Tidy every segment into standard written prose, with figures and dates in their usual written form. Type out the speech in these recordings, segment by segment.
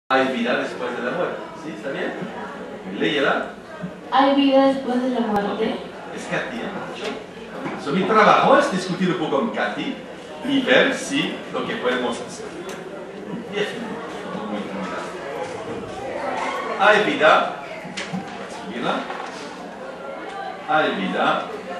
Hay vida después de la muerte. ¿Sí? ¿Está bien? Léyela. ¿Hay vida después de la muerte? Es Katy, ¿eh? So, mi trabajo es discutir un poco con Katy y ver si lo que podemos hacer. 10 minutos. Hay vida. Escribirla. Hay vida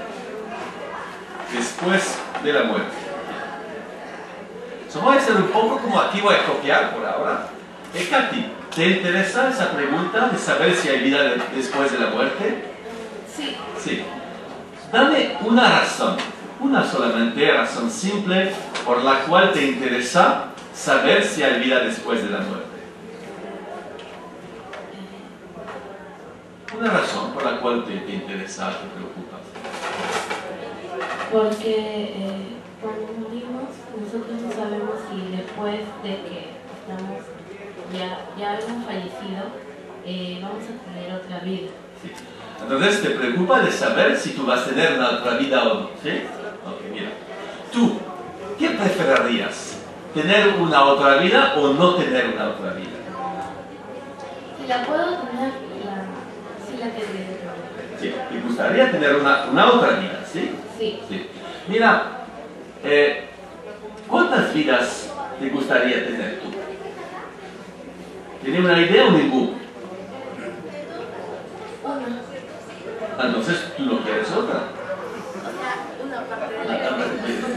después de la muerte. So, voy a hacer un poco como aquí voy a copiar por ahora. Katy, ¿te interesa esa pregunta de saber si hay vida después de la muerte? Sí. Sí. Dame una razón, una solamente razón simple por la cual te interesa saber si hay vida después de la muerte. Una razón por la cual te interesa, te preocupa. Porque cuando morimos, nosotros no sabemos si después de que estamos ya hemos fallecido, vamos a tener otra vida. Sí. Entonces te preocupa de saber si tú vas a tener una otra vida o no. ¿Sí? Ok, mira. ¿Tú qué preferirías? ¿Tener una otra vida o no tener una otra vida? Si la puedo tener, sí la tendré. Sí, te gustaría tener una otra vida, ¿sí? Sí. Sí. Mira, ¿cuántas vidas te gustaría tener tú? ¿Tienes una idea o ninguna? Una. Entonces tú no quieres otra. O sea, una aparte de la que tengo.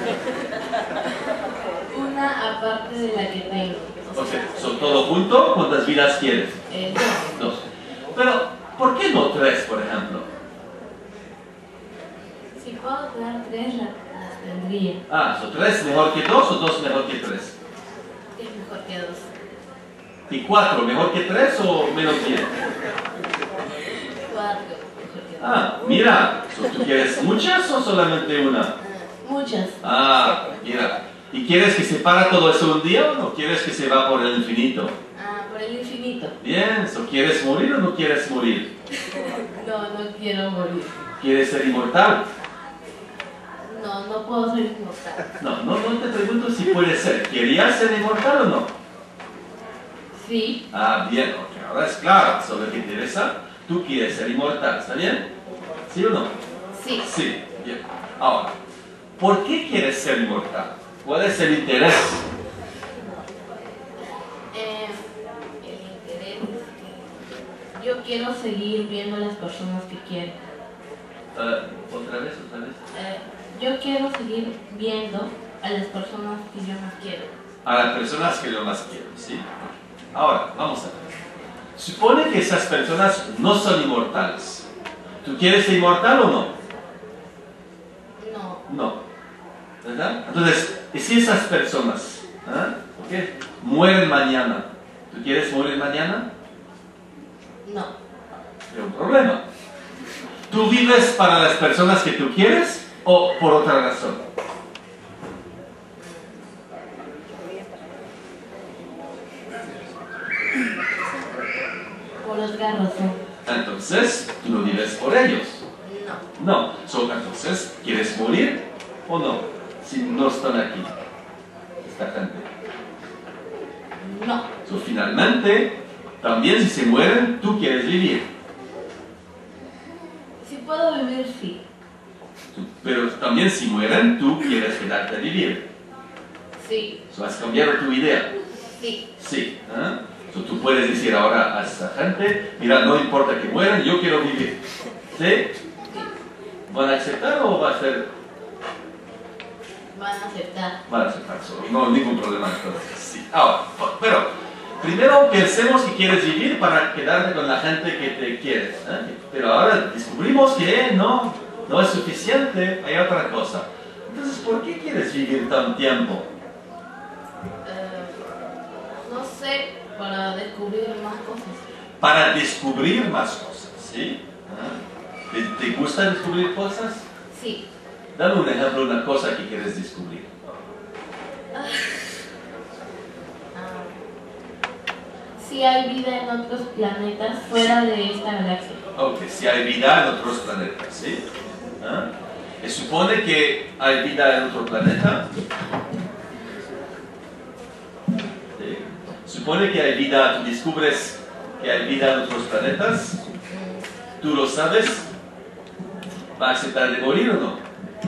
Una aparte de la que tengo. O sea, ¿son todo junto? ¿Cuántas vidas quieres? Dos. Dos. Pero, ¿por qué no tres, por ejemplo? Si puedo tener tres, las tendría. Ah, ¿son tres mejor que dos o dos mejor que tres? Es mejor que dos. ¿Y cuatro mejor que tres o menos bien? Cuatro mejor que dos. Ah, mira, ¿tú quieres muchas o solamente una? Muchas. Ah, mira. ¿Y quieres que se para todo eso un día o no quieres que se va por el infinito? Ah, por el infinito. Bien, ¿quieres morir o no quieres morir? No quiero morir. ¿Quieres ser inmortal? No puedo ser inmortal. No te pregunto si puedes ser. ¿Querías ser inmortal o no? Sí. Ah, bien, ok, ahora es claro sobre lo que te interesa. Tú quieres ser inmortal, ¿está bien? ¿Sí o no? Sí. Sí, bien. Ahora, ¿por qué quieres ser inmortal? ¿Cuál es el interés? El interés es que yo quiero seguir viendo a las personas que quiero. ¿Otra vez? Yo quiero seguir viendo a las personas que yo más quiero. A las personas que yo más quiero, ¿sí? Ahora, vamos a ver. Supone que esas personas no son inmortales. ¿Tú quieres ser inmortal o no? No. No. ¿Verdad? Entonces, ¿y si esas personas mueren mañana? ¿Tú quieres morir mañana? No. Es un problema. ¿Tú vives para las personas que tú quieres o por otra razón? Por otra razón. Entonces, tú no vives por ellos. No. No. Entonces, ¿quieres morir o no? Si no están aquí, esta gente. No. Finalmente, también si se mueren, tú quieres vivir. Si puedo vivir, sí. Pero también si mueren, tú quieres quedarte a vivir. Sí. ¿Has cambiado tu idea? Sí. Sí. Tú puedes decir ahora a esa gente, mira, no importa que mueran, yo quiero vivir. ¿Sí? ¿Van a aceptar o va a ser...? Van a aceptar. Van a aceptar solo. No, ningún problema entonces. Sí. Ahora, pero primero pensemos que quieres vivir para quedarte con la gente que te quiere. Pero ahora descubrimos que no es suficiente, hay otra cosa. Entonces, ¿por qué quieres vivir tan tiempo? No sé, para descubrir más cosas. Para descubrir más cosas, ¿sí? ¿Te gusta descubrir cosas? Sí. Dame un ejemplo de una cosa que quieres descubrir. Si hay vida en otros planetas fuera de esta galaxia. Ok, si hay vida en otros planetas, ¿sí? ¿Se supone que hay vida en otro planeta? ¿Sí? supone que hay vida, tú descubres que hay vida en otros planetas, tú lo sabes, ¿va a aceptar de morir o no?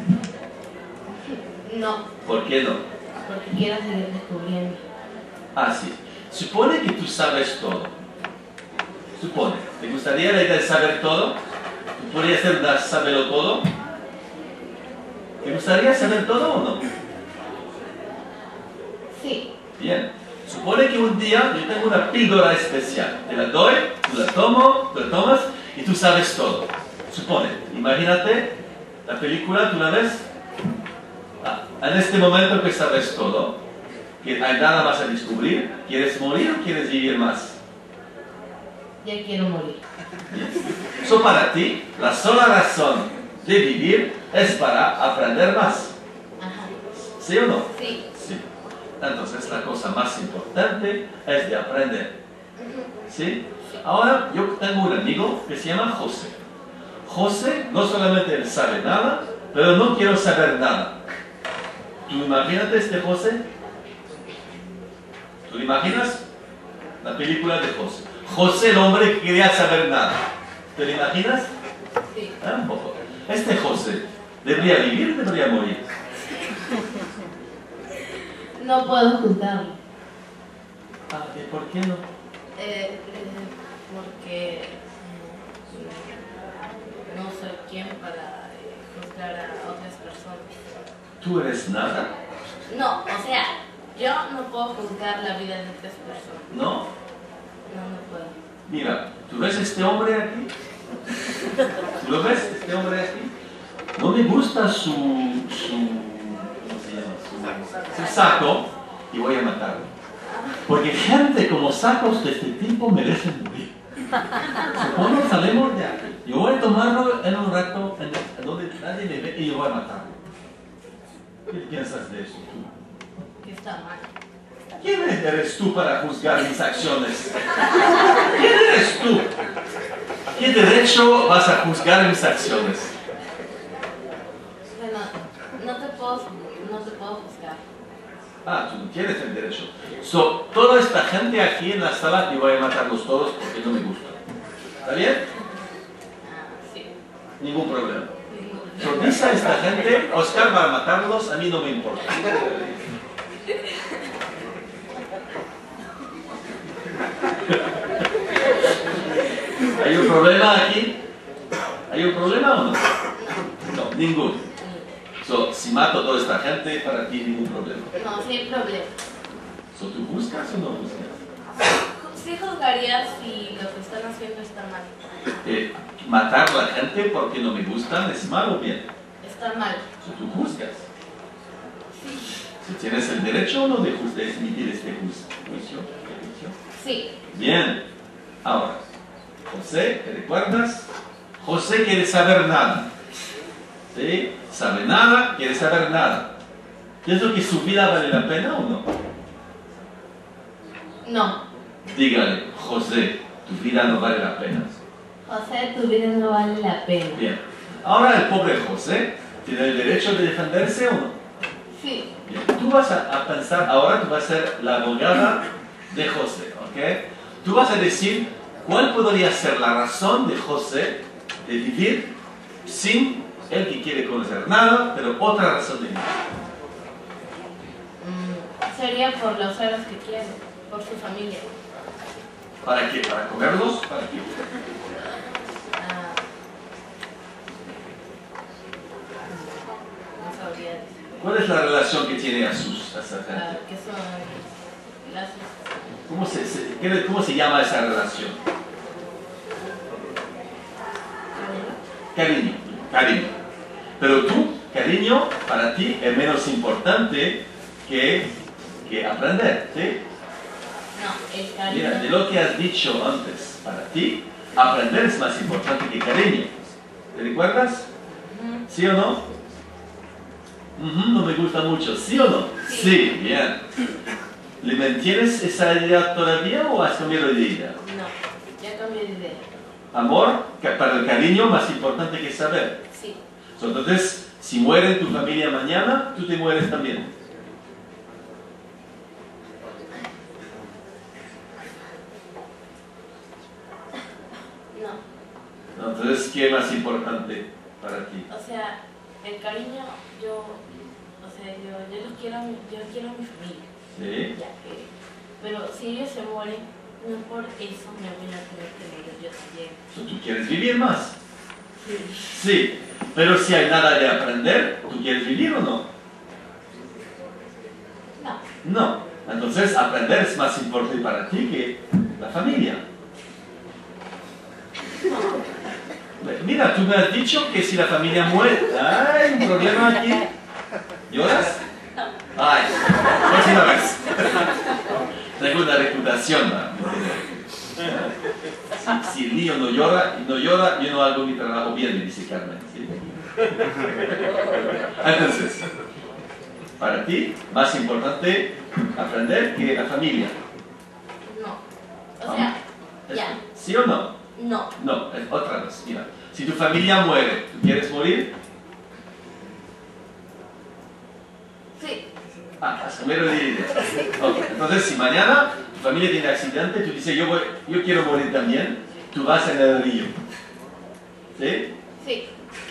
No, ¿Por qué no? porque quiero seguir descubriendo. Ah, sí. Supone que tú sabes todo. Supone. ¿Te gustaría la idea de saber todo? ¿Tú podrías ser una sábelo todo? ¿Te gustaría saber todo o no? Sí. Bien. Supone que un día yo tengo una píldora especial. Te la doy, tú la tomas y tú sabes todo. Supone. Imagínate la película, ¿tú la ves? Ah, en este momento que sabes todo, que hay nada más a descubrir, ¿quieres morir o quieres vivir más? Ya quiero morir. Eso para ti, la sola razón de vivir es para aprender más. Ajá. ¿Sí o no? Sí. Sí. Entonces la cosa más importante es de aprender. ¿Sí? Ahora yo tengo un amigo que se llama José. José no solamente él sabe nada, pero no quiero saber nada. ¿Tú imagínate este José? ¿Tú imaginas? La película de José. José, el hombre que quería saber nada. ¿Te lo imaginas? Sí. Un poco. Este José, ¿debería vivir o debería morir? No puedo juzgarlo. Ah, ¿y por qué no? Porque no soy quien para juzgar a otras personas. ¿Tú eres nada? No, o sea, yo no puedo juzgar la vida de otras personas. ¿No? No puedo. Mira, ¿tú ves este hombre aquí? ¿Tú lo ves, este hombre aquí? No me gusta su ¿cómo se llama? Su saco y voy a matarlo. Porque gente como sacos de este tipo merecen morir. Cuando salimos de aquí, yo voy a tomarlo en un rato en donde nadie me ve y yo voy a matarlo. ¿Qué piensas de eso tú? Que está mal. ¿Quién eres tú para juzgar mis acciones? ¿Quién eres tú? ¿Qué derecho vas a juzgar mis acciones? Bueno, no te puedo juzgar. Ah, tú no tienes el derecho. Toda esta gente aquí en la sala, yo voy a matarlos todos porque no me gusta. ¿Está bien? Sí. Ningún problema. Dice a esta gente, Oscar va a matarlos, a mí no me importa. ¿Hay un problema aquí? ¿Hay un problema o no? No, ninguno. Si mato a toda esta gente, para ti ningún problema. No, sí hay problema. ¿Tú juzgas o no juzgas? Sí juzgaría si lo que están haciendo está mal. Matar a la gente porque no me gustan es malo o bien. Está mal. ¿Tú juzgas? Sí. Si tienes el derecho o no de emitir este juicio. Sí. Bien. Ahora, José, ¿te recuerdas? José quiere saber nada. ¿Sí? Sabe nada, quiere saber nada. ¿Pienso que su vida vale la pena o no? No. Dígale, José, tu vida no vale la pena. José, tu vida no vale la pena. Bien. Ahora el pobre José tiene el derecho de defenderse o no. Sí. Bien. Tú vas a pensar, ahora tú vas a ser la abogada de José, ¿ok? Tú vas a decir cuál podría ser la razón de José de vivir sin él que quiere conocer nada, pero otra razón de vivir. Sería por los celos que quiere, por su familia. ¿Para qué? ¿Para comerlos? ¿Para qué? No sabría decir. ¿Cuál es la relación que tiene a esa gente? Que son las... ¿Cómo se llama esa relación? Cariño. Cariño. Pero tú, cariño, para ti es menos importante que aprender, ¿sí? No, el cariño... Mira, de lo que has dicho antes, para ti, aprender es más importante que cariño. ¿Te recuerdas? ¿Sí o no? No me gusta mucho, ¿sí o no? Sí, bien. ¿Le mantienes esa idea todavía o has cambiado de idea? No, ya cambié de idea. Amor, para el cariño, más importante que saber. Sí. Entonces, si muere tu familia mañana, tú te mueres también. Entonces, ¿qué es más importante para ti? O sea, el cariño, yo los quiero, yo quiero a mi familia. ¿Sí? Ya, pero si ellos se mueren, no por eso me voy a tener que morir yo también. ¿Tú quieres vivir más? Sí. Sí, pero si hay nada de aprender, ¿tú quieres vivir o no? No. No. Entonces, aprender es más importante para ti que la familia. Mira, tú me has dicho que si la familia muere... ¿Hay un problema aquí? ¿Lloras? Ay, próxima vez. Tengo una reputación, ¿no? Si el niño no llora, yo no hago mi trabajo bien, me dice Carmen. ¿Sí? Entonces, para ti, más importante aprender que la familia. No. O sea, ya. ¿Sí o no? No. No, es otra vez. Mira, si tu familia muere, ¿tú quieres morir? Sí. Has cambiado de idea. Okay. Entonces, si mañana tu familia tiene accidente, tú dices, yo quiero morir también, tú vas en el río. ¿Sí? Sí.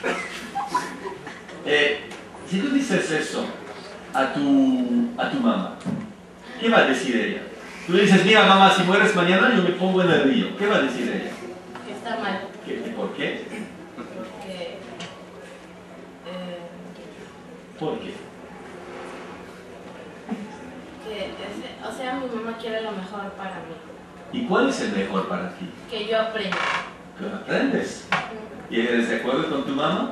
Si tú dices eso a tu mamá, ¿qué va a decir ella? Tú le dices, mira mamá, si mueres mañana yo me pongo en el río. ¿Qué va a decir ella? Que está mal. ¿Por qué? ¿Por qué? O sea, mi mamá quiere lo mejor para mí. ¿Y cuál es el mejor para ti? Que yo aprenda. ¿Que aprendes? ¿Y eres de acuerdo con tu mamá?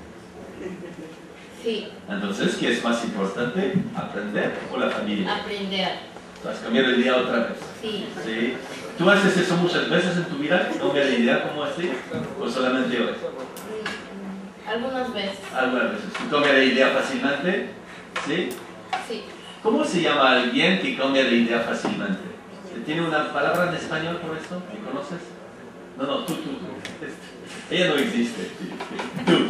Sí. Entonces, ¿qué es más importante? ¿Aprender o la familia? Aprender. ¿Tú has cambiado de idea otra vez? Sí. ¿Sí? ¿Tú haces eso muchas veces en tu vida? ¿Cambias de idea como así? ¿O solamente hoy? Algunas veces. Algunas veces. ¿Tú cambias de idea fácilmente? ¿Sí? Sí. ¿Cómo se llama alguien que cambia de idea fácilmente? ¿Tiene una palabra en español por esto? ¿Me conoces? No, tú. Ella no existe. Tú.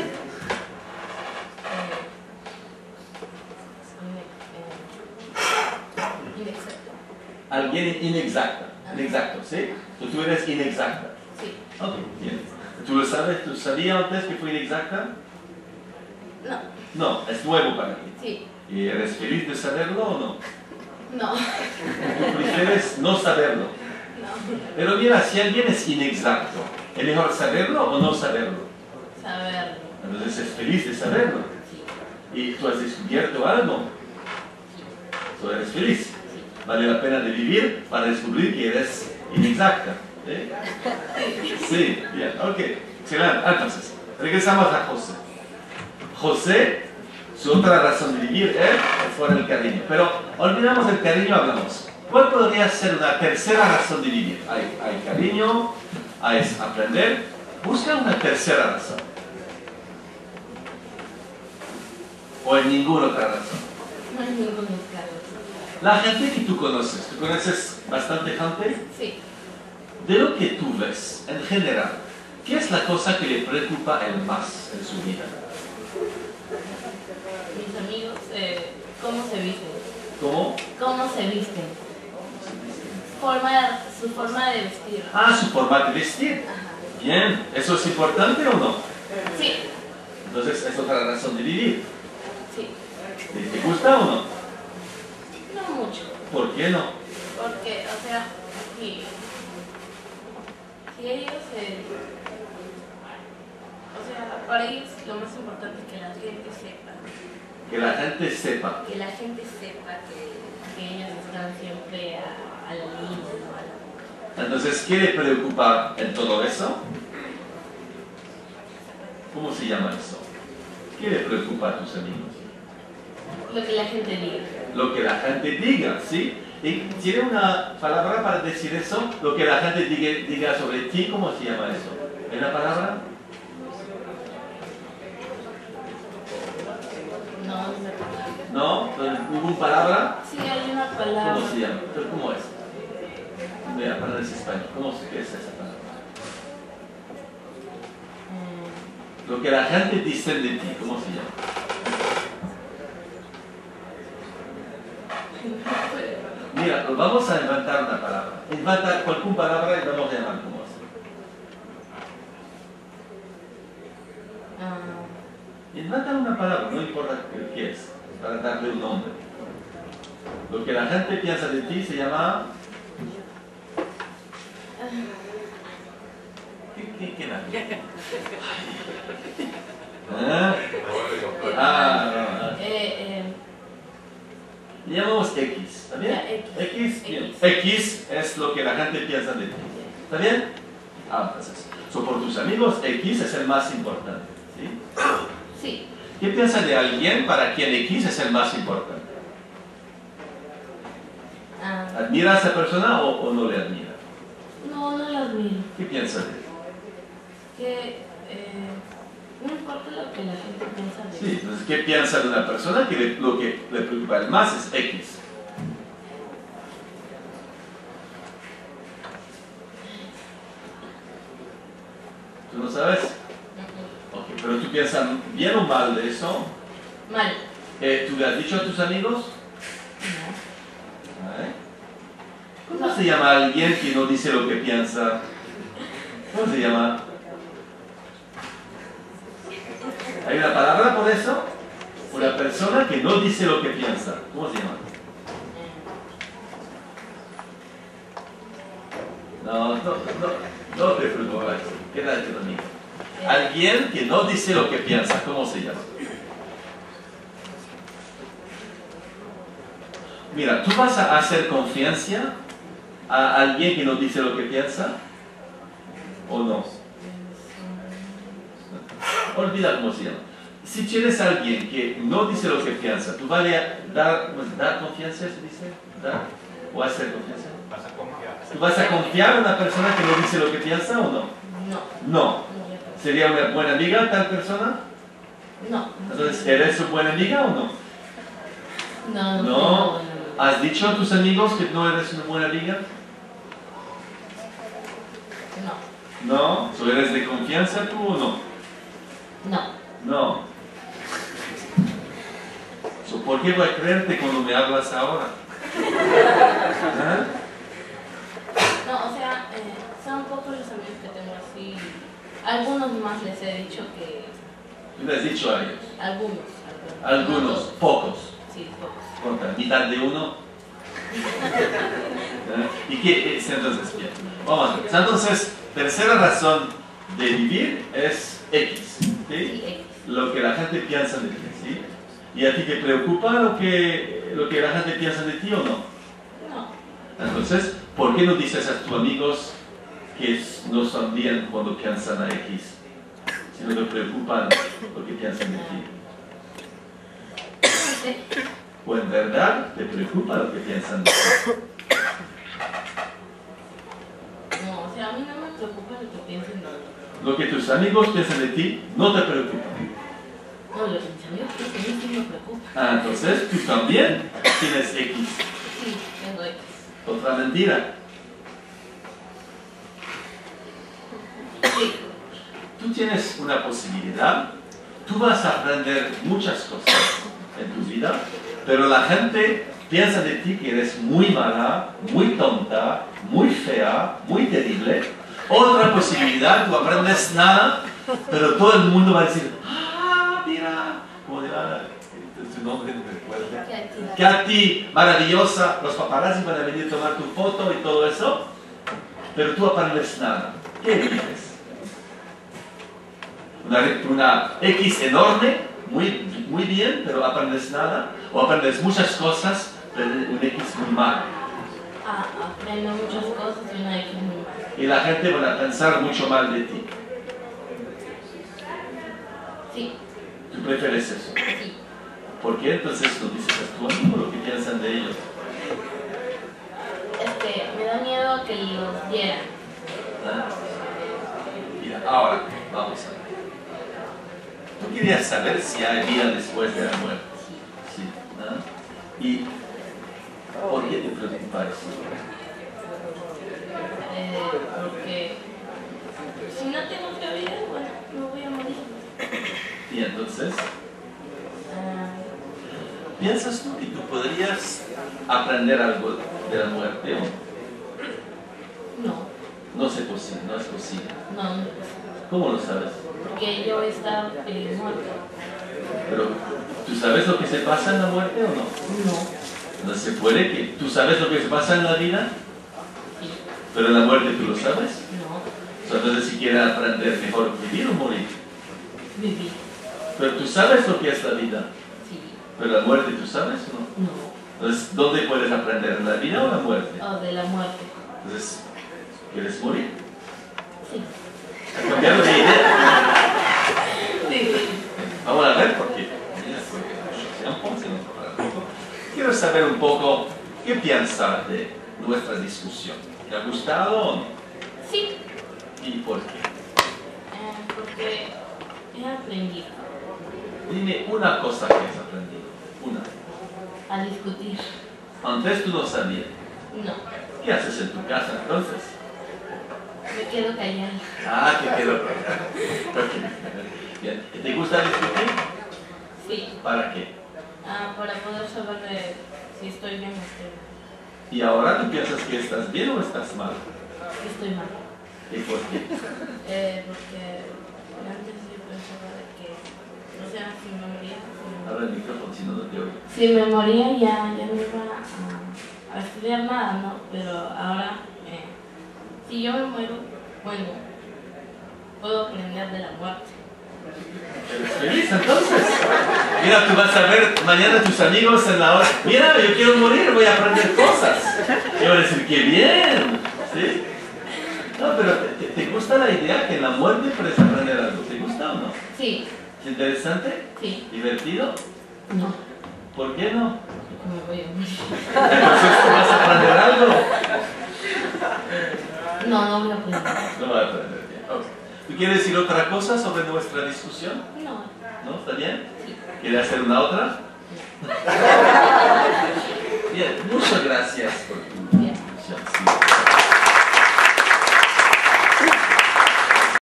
Inexacto. Alguien inexacta. Inexacto, ¿sí? Tú eres inexacta. Sí. Ok, bien. ¿Tú lo sabes? ¿Tú sabías antes que fue inexacta? No. No, es nuevo para ti. Sí. ¿Y eres feliz de saberlo o no? No. ¿Tú prefieres no saberlo? No. Pero mira, si alguien es inexacto, ¿es mejor saberlo o no saberlo? Saberlo. Entonces es feliz de saberlo. Sí. ¿Y tú has descubierto algo? Tú eres feliz. Vale la pena de vivir para descubrir que eres inexacta. ¿Eh? Sí, bien, ok. Excelente. Entonces, regresamos a José. José, su otra razón de vivir es por el cariño. Pero olvidamos el cariño, hablamos. ¿Cuál podría ser una tercera razón de vivir? Hay cariño, hay aprender. Busca una tercera razón. ¿O hay ninguna otra razón? No hay ninguna otra razón. La gente que tú conoces bastante gente? Sí. De lo que tú ves, en general, ¿qué es la cosa que le preocupa el más en su vida? Mis amigos, ¿cómo se visten? ¿Cómo? ¿Cómo se visten? Su forma de vestir. Ah, su forma de vestir. Ajá. Bien, ¿eso es importante o no? Sí. Entonces es otra razón de vivir. Sí. ¿Te gusta o no? No mucho. ¿Por qué no? Porque, o sea, si ellos o sea, para ellos lo más importante es que la gente sepa. Que la gente sepa. Que la gente sepa que ellos están siempre a la línea. Entonces, ¿qué le preocupa en todo eso? ¿Cómo se llama eso? ¿Qué le preocupa a tus amigos? Lo que la gente diga. Lo que la gente diga, ¿sí? ¿Y tiene una palabra para decir eso? Lo que la gente diga sobre ti, ¿cómo se llama eso? ¿Hay una palabra? No, ¿No? ¿Ninguna palabra? sí hay una palabra. ¿Cómo se llama? ¿Cómo es? Vea, para decir español. ¿Qué es esa palabra? Lo que la gente dice de ti, ¿cómo se llama? Mira, vamos a inventar una palabra. Inventa cualquier palabra y vamos a llamar como es. inventa una palabra, no importa qué es, para darle un nombre. Lo que la gente piensa de ti se llama... ¿Qué nada? Le llamamos X, ¿está bien? X es lo que la gente piensa de ti. ¿Está bien? Entonces, por tus amigos, X es el más importante. ¿Sí? Sí. ¿Qué piensa de alguien para quien X es el más importante? ¿Admira a esa persona o no le admira? No, no la admiro. ¿Qué piensa de él? Que no importa lo que la gente piensa de él. Sí, entonces, ¿qué piensa de una persona? Que lo que le preocupa más es X. ¿Tú no sabes? Ok, pero tú piensas bien o mal de eso. Mal. ¿Tú le has dicho a tus amigos? No. ¿Cómo se llama alguien que no dice lo que piensa? ¿Cómo se llama? ¿Hay una palabra por eso? Una persona que no dice lo que piensa. ¿Cómo se llama? No te preocupes. Quédate conmigo. Alguien que no dice lo que piensa. ¿Cómo se llama? Mira, ¿tú vas a hacer confianza a alguien que no dice lo que piensa? ¿O no? Olvida cómo se llama. Si tienes a alguien que no dice lo que piensa, ¿tú vas a dar confianza, se dice? ¿Dar? ¿O hacer confianza? Vas a confiar. ¿Tú vas a confiar en una persona que no dice lo que piensa o no? No. No. ¿Sería una buena amiga tal persona? No. Entonces, ¿eres su buena amiga o no? No. ¿No? ¿Has dicho a tus amigos que no eres una buena amiga? No. ¿No? ¿So eres de confianza tú o no? No. No. So, ¿por qué voy a creerte cuando me hablas ahora? ¿Ah? No, o sea, son pocos los amigos que tengo así. Algunos más les he dicho que... ¿Tú le has dicho a ellos? Algunos. Algunos, No todos. pocos. Sí, pocos. ¿Cuánta? ¿Mitad de uno? ¿Y qué es entonces? Bien. Vamos a ver. Entonces, tercera razón de vivir es X. ¿Sí? Sí, X. Lo que la gente piensa de ti. ¿Sí? ¿Y a ti te preocupa lo que la gente piensa de ti o no? No. Entonces, ¿por qué no dices a tus amigos que no son bien cuando piensan a X? Si no te preocupan lo que piensan de ti. Sí. ¿O en verdad te preocupa lo que piensan de ti? No, o sea, a mí no me preocupa lo que piensen de mí. Lo que tus amigos piensan de ti no te preocupa. No, lo que mis amigos piensan de mí sí me preocupa. Entonces tú también tienes X. Sí, tengo X. Otra mentira. Sí. Tú tienes una posibilidad. Tú vas a aprender muchas cosas en tu vida, pero la gente piensa de ti que eres muy mala, muy tonta, muy fea, muy terrible. Otra posibilidad, tú aprendes nada, pero todo el mundo va a decir, mira, ¿cómo era tu nombre? No me recuerdo. Katy, maravillosa, los paparazzi van a venir a tomar tu foto y todo eso, pero tú aprendes nada. ¿Qué dices? Una X enorme, muy bien, pero aprendes nada, o aprendes muchas cosas, pero un X muy mal. Aprendo muchas cosas y una X muy mal. Y la gente va a pensar mucho mal de ti. Sí. ¿Tú prefieres eso? Sí. ¿Por qué entonces no dices a tu amigo lo que piensan de ellos? Me da miedo que los hieran. Mira, ahora, vamos a ver. Tú querías saber si hay vida después de la muerte. Sí. ¿Y por qué te preocupa eso? Porque si no tengo otra vida, bueno, me voy a morir. Y entonces, ¿piensas tú que tú podrías aprender algo de la muerte? No. No es posible, no es posible. No, no. ¿Cómo lo sabes? Porque yo he estado muerto. Pero, ¿tú sabes lo que se pasa en la muerte o no? No. No se puede que... ¿Tú sabes lo que se pasa en la vida? Sí. Pero en la muerte tú lo sabes. No. Entonces, si quieres aprender mejor vivir o morir. Vivir. Pero tú sabes lo que es la vida. Sí. Pero la muerte, ¿tú sabes o no? No. Entonces, ¿dónde puedes aprender? ¿En la vida o en la muerte? O de la muerte. Entonces, ¿quieres morir? Sí. ¿Has cambiado de idea? Sí. Vamos a ver por qué. Quiero saber un poco qué piensas de nuestra discusión. ¿Te ha gustado o no? Sí. ¿Y por qué? Porque he aprendido Dime una cosa que has aprendido. Una. a discutir. Antes tú no sabías. No. ¿Qué haces en tu casa entonces? Me quedo callada. Ah, que quedó claro. Ok. Bien. ¿Te gusta discutir? Sí. ¿Para qué? Para poder saber si estoy bien o estoy mal. ¿Y ahora tú piensas que estás bien o estás mal? Estoy mal. ¿Y por qué? Porque antes yo pensaba de que, o sea, si me moría, Habla el micrófono, si no, no te oigo. si me moría ya no iba a estudiar nada, ¿no? Pero ahora, si yo me muero, bueno, puedo aprender de la muerte. ¿Eres feliz entonces? Mira, tú vas a ver mañana a tus amigos en la hora. Mira, yo quiero morir, voy a aprender cosas. Y van a decir, ¡qué bien! ¿Sí? No, pero ¿te gusta la idea que en la muerte puedes aprender algo? ¿Te gusta o no? Sí. ¿Es interesante? Sí. ¿Divertido? No. ¿Por qué no? Porque me voy a morir. Entonces, ¿tú vas a aprender algo? No voy a aprender. No vas a aprender bien. Ok. ¿Tú quieres decir otra cosa sobre nuestra discusión? No. ¿No? ¿Está bien? Sí. ¿Quieres hacer una otra?